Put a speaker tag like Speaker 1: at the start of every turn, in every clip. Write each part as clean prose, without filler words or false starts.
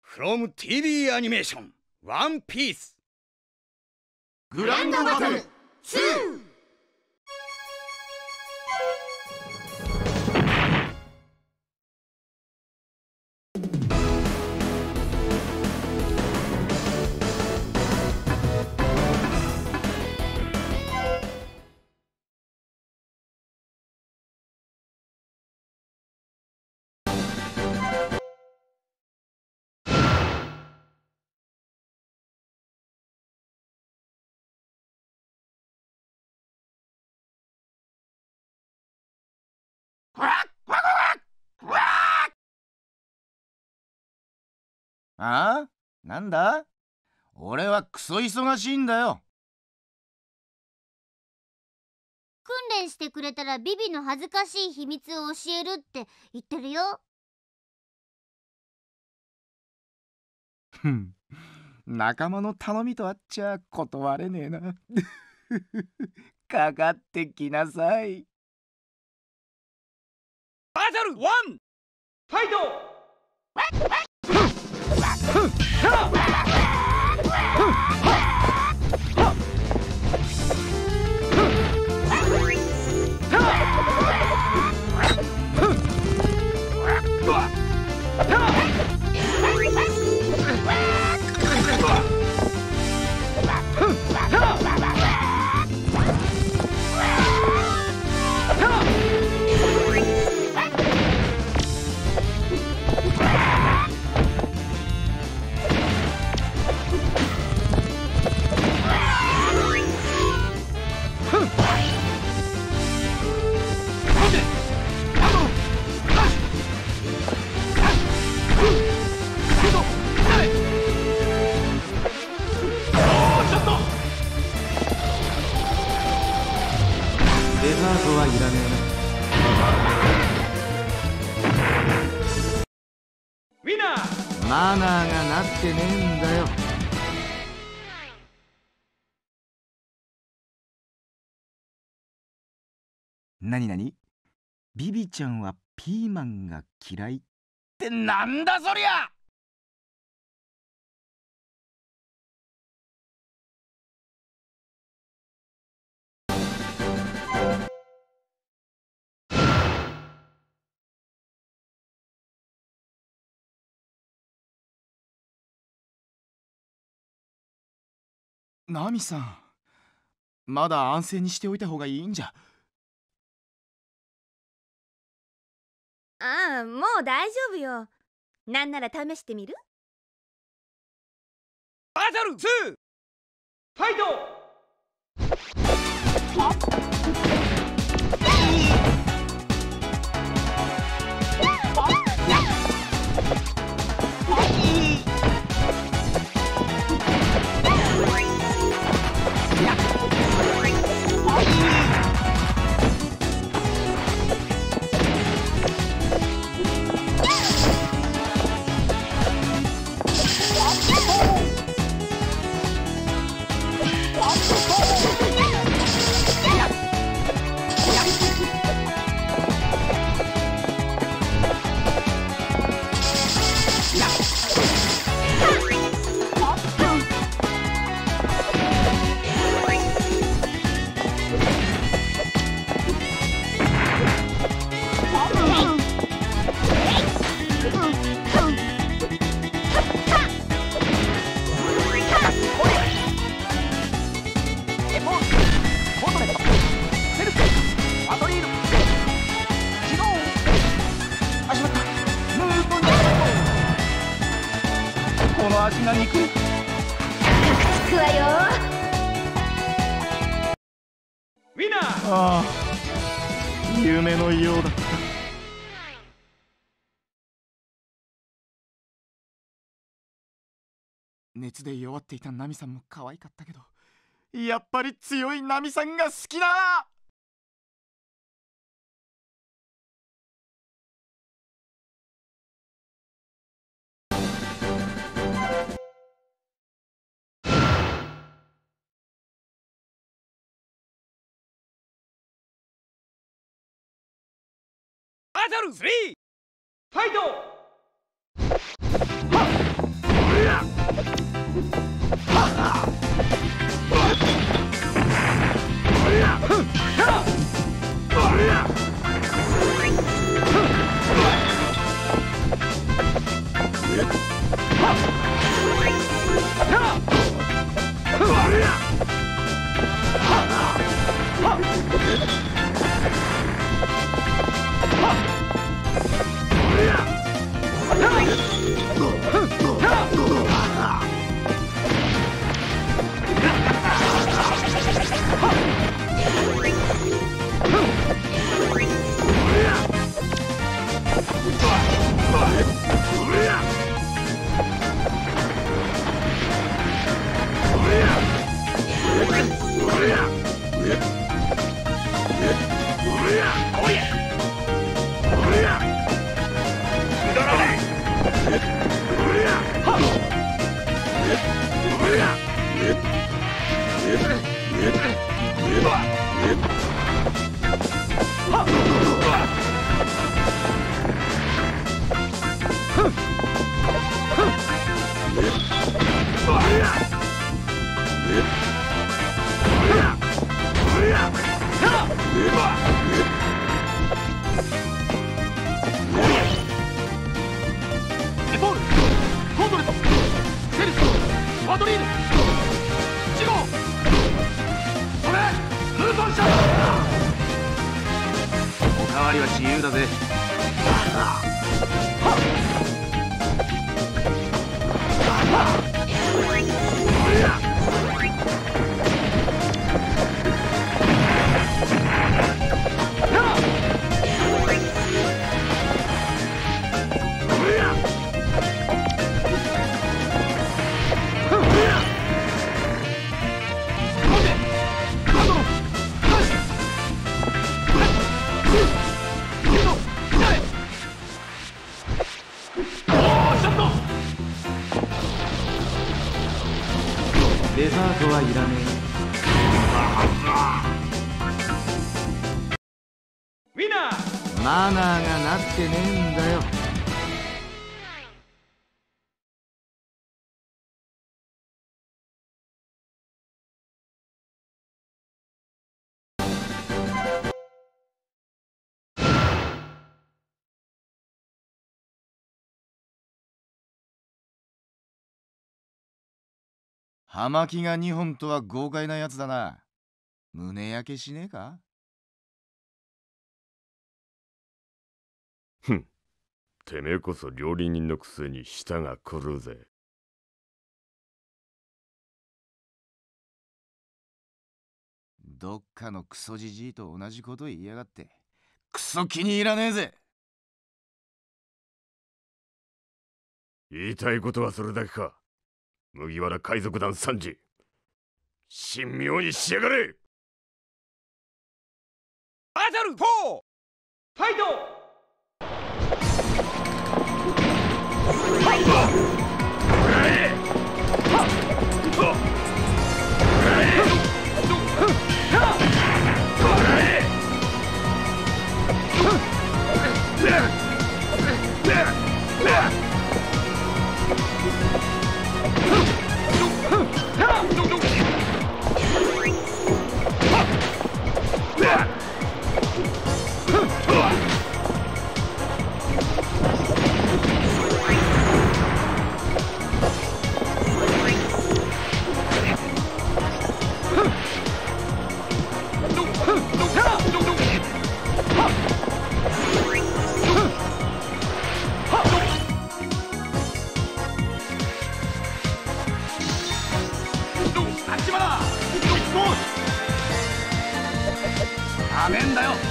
Speaker 1: from TV アニメーションワンピース
Speaker 2: グランドバトル2。
Speaker 3: ああ、なんだ？俺はクソ忙しいんだよ。
Speaker 4: 訓練してくれたらビビの恥ずかしい秘密を教えるって言ってるよ。
Speaker 3: ふん、仲間の頼みとあっちゃ断れねえな。かかってきなさい。
Speaker 1: バトル1ファイト。
Speaker 3: デザートはいらね
Speaker 1: ウィナー。
Speaker 3: えな。マナーがなってねえんだよ。なになに？ビビちゃんはピーマンが嫌いってなんだそりゃ！ナミさん、まだ安静にしておいた方がいいんじゃ。
Speaker 5: ああ、もう大丈夫よ。なんなら試してみる？
Speaker 1: バトル2ファイト。この味が憎い。
Speaker 5: つくわよ。
Speaker 1: ウィナー。
Speaker 3: ああ、夢のようだった。熱で弱っていたナミさんも可愛かったけど、やっぱり強いナミさんが好きだ。
Speaker 1: バトル3ファイト。
Speaker 3: おかわりは自由だぜ。デザートはいらね
Speaker 1: ウィナー。
Speaker 3: え。マナーがなってねえんだよ。葉巻が2本とは豪快なやつだな。胸焼けしねえか？
Speaker 2: ふん。てめえこそ料理人のくせに舌が狂うぜ。
Speaker 3: どっかのクソじじいと同じこと言いやがって。クソ気に入らねえぜ。
Speaker 2: 言いたいことはそれだけか。麦わら海賊団参事、神妙にしやがれ。
Speaker 1: バトル4ファイト。ダメんだよ。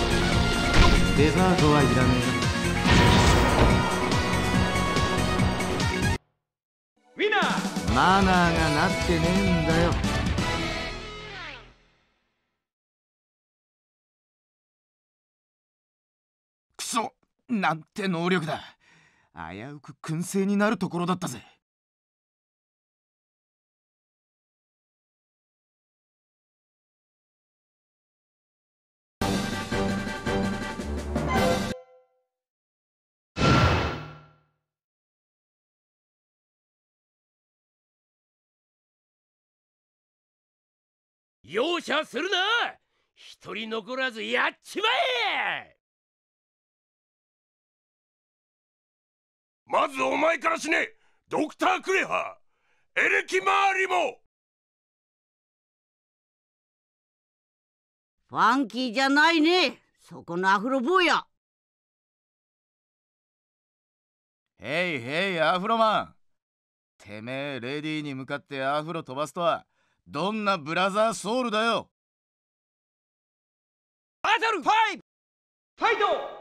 Speaker 1: デザートはいらねウィナー。
Speaker 3: マナーがなってねえんだよ。くそ、なんて能力だ。危うく燻製になるところだったぜ。
Speaker 2: 容赦するな。一人残らずやっちまえ。まずお前から死ね。ドクター・クレハ、エレキマーリも。
Speaker 6: ファンキーじゃないね、そこのアフロ坊や。
Speaker 3: ヘイヘイアフロマン。てめえレディーに向かってアフロ飛ばすとはどんなブラザーソウルだよ。
Speaker 1: バトル5ファイト。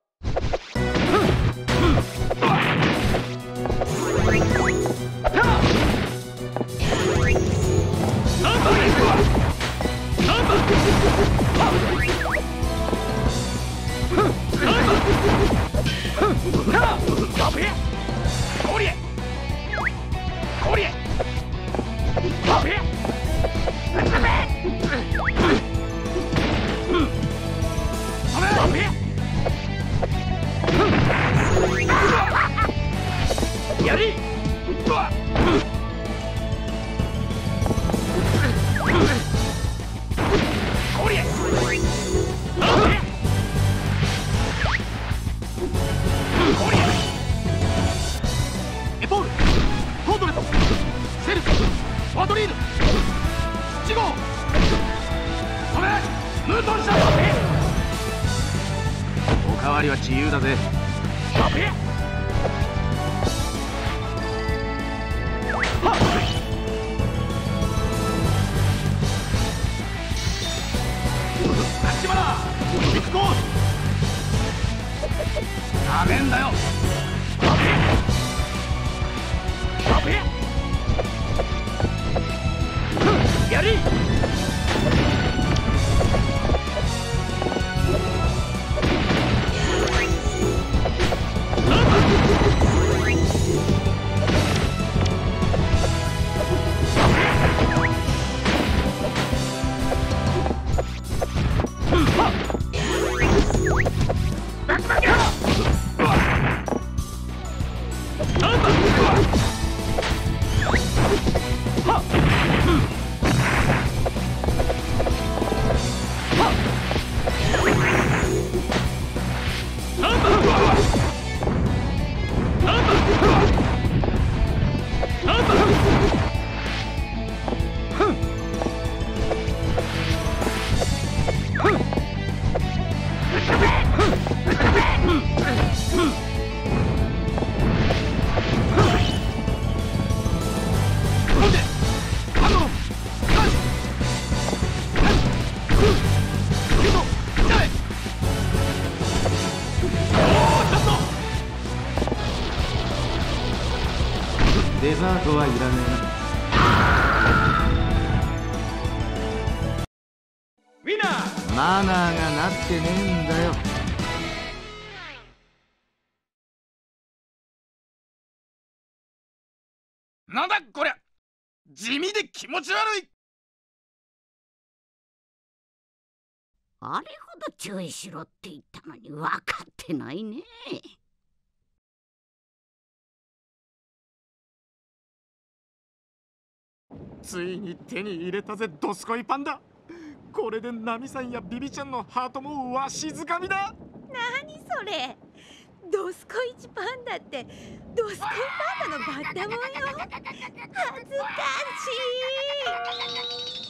Speaker 1: やり。エポール、コードレット、セルス、ワトリーヌ、7号、それ、ムートンシャー。
Speaker 3: おかわりは自由だぜ。
Speaker 1: 立花、ビッグコース。ダメんだよ。やり。
Speaker 3: デザートはいらね
Speaker 1: ウィナー。
Speaker 3: えな。マナーがなってねえんだよ。なんだこりゃ、地味で気持ち悪い。
Speaker 6: あれほど注意しろって言ったのに分かってないね。
Speaker 3: ついに手に入れたぜ、ドスコイパンダ。これでナミさんやビビちゃんのハートもわしづかみだ。
Speaker 5: 何それ、ドスコイチパンダってドスコイパンダのバッタモンよ。恥ずかしい。